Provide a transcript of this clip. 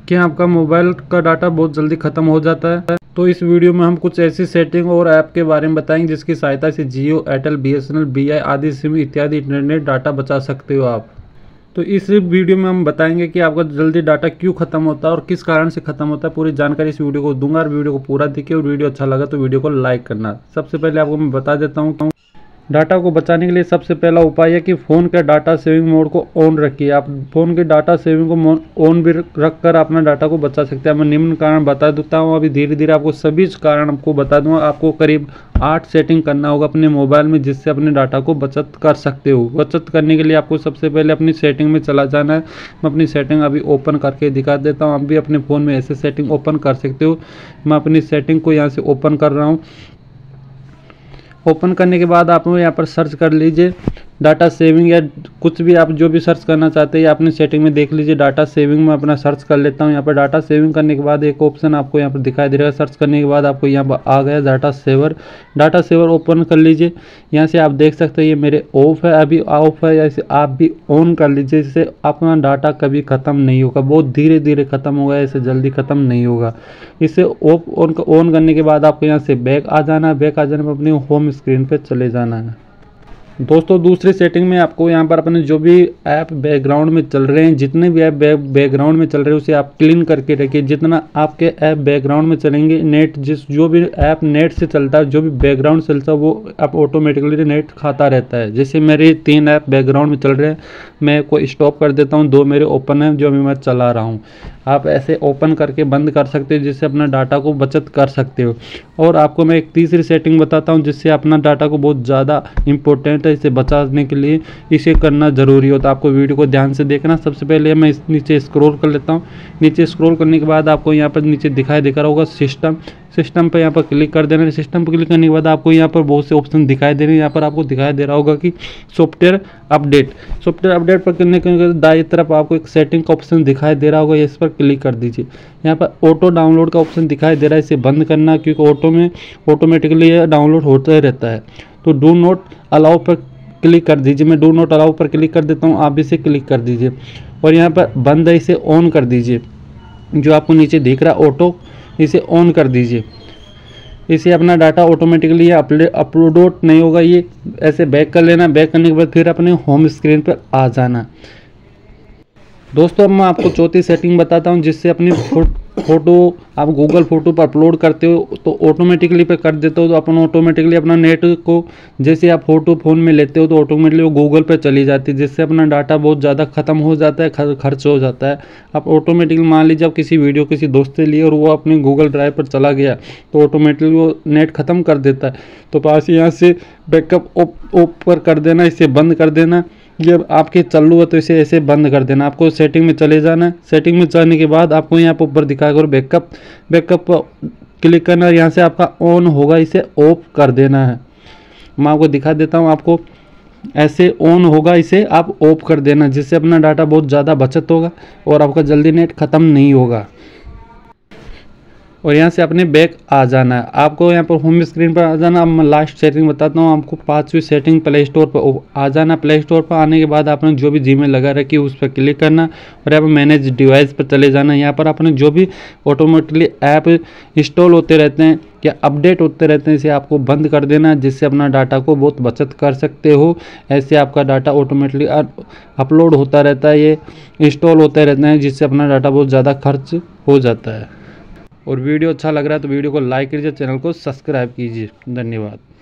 क्या आपका मोबाइल का डाटा बहुत जल्दी ख़त्म हो जाता है? तो इस वीडियो में हम कुछ ऐसी सेटिंग और ऐप के बारे में बताएंगे जिसकी सहायता से जियो, एयरटेल, BSNL, BI आदि सिम इत्यादि इंटरनेट डाटा बचा सकते हो आप। तो इस वीडियो में हम बताएंगे कि आपका जल्दी डाटा क्यों खत्म होता है और किस कारण से खत्म होता है। पूरी जानकारी इस वीडियो को दूंगा और वीडियो को पूरा देखिए, और वीडियो अच्छा लगा तो वीडियो को लाइक करना। सबसे पहले आपको मैं बता देता हूँ, डाटा को बचाने के लिए सबसे पहला उपाय है कि फ़ोन के डाटा सेविंग मोड को ऑन रखिए। आप फ़ोन के डाटा सेविंग को ऑन भी रख कर अपना डाटा को बचा सकते हैं। मैं निम्न कारण बता देता हूँ, अभी धीरे धीरे आपको सभी कारण आपको बता दूंगा। आपको करीब 8 सेटिंग करना होगा अपने मोबाइल में, जिससे अपने डाटा को बचत कर सकते हो। बचत करने के लिए आपको सबसे पहले अपनी सेटिंग में चला जाना है। मैं अपनी सेटिंग अभी ओपन करके दिखा देता हूँ। आप भी अपने फ़ोन में ऐसे सेटिंग ओपन कर सकते हो। मैं अपनी सेटिंग को यहाँ से ओपन कर रहा हूँ। ओपन करने के बाद आप यहाँ पर सर्च कर लीजिए डाटा सेविंग, या कुछ भी आप जो भी सर्च करना चाहते हैं अपनी सेटिंग में देख लीजिए। डाटा सेविंग में अपना सर्च कर लेता हूँ। यहाँ पर डाटा सेविंग करने के बाद एक ऑप्शन आपको यहाँ पर दिखाई दे रहा है। सर्च करने के बाद आपको यहाँ पर आ गया data saver. Data saver open कर लीजिए। यहाँ से आप देख सकते हैं ये मेरे ऑफ है, अभी ऑफ है। ऐसे आप भी ऑन कर लीजिए, जिससे अपना डाटा कभी ख़त्म नहीं होगा, बहुत धीरे धीरे ख़त्म होगा, ऐसे जल्दी ख़त्म नहीं होगा। इसे ऑन करने के बाद आपको यहाँ से बैक आ जाना है। बैक आ जाने पर अपनी होम स्क्रीन पर चले जाना है। दोस्तों दूसरी सेटिंग में आपको यहाँ पर अपने जो भी ऐप बैकग्राउंड में चल रहे हैं, जितने भी ऐप बैकग्राउंड में चल रहे हैं उसे आप क्लीन करके रखिए। जितना आपके ऐप बैकग्राउंड में चलेंगे, नेट जो भी ऐप नेट से चलता है, जो भी बैकग्राउंड चलता है, वो आप ऑटोमेटिकली नेट खाता रहता है। जैसे मेरे 3 ऐप बैकग्राउंड में चल रहे हैं, मैं को स्टॉप कर देता हूँ, 2 मेरे ओपन हैं जो अभी मैं चला रहा हूँ। आप ऐसे ओपन करके बंद कर सकते हो, जिससे अपना डाटा को बचत कर सकते हो। और आपको मैं एक तीसरी सेटिंग बताता हूँ, जिससे अपना डाटा को बहुत ज़्यादा इंपॉर्टेंट है, इसे बचाने के लिए इसे करना ज़रूरी होता है। आपको वीडियो को ध्यान से देखना। सबसे पहले मैं इस नीचे स्क्रॉल कर लेता हूँ। नीचे स्क्रॉल करने के बाद आपको यहाँ पर नीचे दिखाई दे रहा होगा सिस्टम पे यहाँ पर क्लिक कर देना है। सिस्टम पर क्लिक करने के बाद आपको यहाँ पर बहुत से ऑप्शन दिखाई दे रहे हैं। यहाँ पर आपको दिखाई दे रहा होगा कि सॉफ्टवेयर अपडेट पर करने के दाईं तरफ आपको एक सेटिंग का ऑप्शन दिखाई दे रहा होगा, इस पर क्लिक कर दीजिए। यहाँ पर ऑटो डाउनलोड का ऑप्शन दिखाई दे रहा है, इसे बंद करना, क्योंकि ऑटोमेटिकली ये डाउनलोड होता ही रहता है। तो डू नॉट अलाउ पर क्लिक कर दीजिए। मैं डू नॉट अलाउ पर क्लिक कर देता हूँ, आप इसे क्लिक कर दीजिए। और यहाँ पर बंद है, इसे ऑन कर दीजिए। जो आपको नीचे दिख रहा है ऑटो, इसे ऑन कर दीजिए। इसे अपना डाटा ऑटोमेटिकली अपलोड नहीं होगा। ये ऐसे बैक कर लेना। बैक करने के बाद फिर अपने होम स्क्रीन पर आ जाना। दोस्तों अब मैं आपको चौथी सेटिंग बताता हूं, जिससे अपनी फ़ोटो आप गूगल फ़ोटो पर अपलोड करते हो तो ऑटोमेटिकली पे कर देते हो, तो अपन ऑटोमेटिकली अपना नेट को, जैसे आप फ़ोटो फ़ोन में लेते हो तो ऑटोमेटिकली वो गूगल पे चली जाती है, जिससे अपना डाटा बहुत ज़्यादा ख़त्म हो जाता है, खर्च हो जाता है। आप ऑटोमेटिकली मान लीजिए आप किसी वीडियो किसी दोस्त से लिए और वो अपने गूगल ड्राइव पर चला गया, तो ऑटोमेटिकली वो नेट ख़त्म कर देता है। तो पास यहाँ से बैकअप ऑफ पर कर देना, इसे बंद कर देना। ये आपके चालू है तो इसे ऐसे बंद कर देना। आपको सेटिंग में चले जाना है। सेटिंग में जाने के बाद आपको यहाँ पर ऊपर दिखाएगा और बैकअप क्लिक करना। यहाँ से आपका ऑन होगा, इसे ऑफ कर देना है। मैं आपको दिखा देता हूँ। आपको ऐसे ऑन होगा, इसे आप ऑफ कर देना, जिससे अपना डाटा बहुत ज़्यादा बचत होगा और आपका जल्दी नेट ख़त्म नहीं होगा। और यहाँ से अपने बैक आ जाना है। आपको यहाँ पर होम स्क्रीन पर आ जाना। अब मैं लास्ट सेटिंग बताता हूँ आपको। 5वीं सेटिंग प्ले स्टोर पर आ जाना। प्ले स्टोर पर आने के बाद आपने जो भी जीमेल लगा रखी है उस पर क्लिक करना और यहाँ पर मैनेज डिवाइस पर चले जाना। यहाँ पर आपने जो भी ऑटोमेटिकली ऐप इंस्टॉल होते रहते हैं या अपडेट होते रहते हैं, इसे आपको बंद कर देना, जिससे अपना डाटा को बहुत बचत कर सकते हो। ऐसे आपका डाटा ऑटोमेटिकली अपलोड होता रहता है, ये इंस्टॉल होते रहते हैं, जिससे अपना डाटा बहुत ज़्यादा खर्च हो जाता है। और वीडियो अच्छा लग रहा है तो वीडियो को लाइक कीजिए, चैनल को सब्सक्राइब कीजिए। धन्यवाद।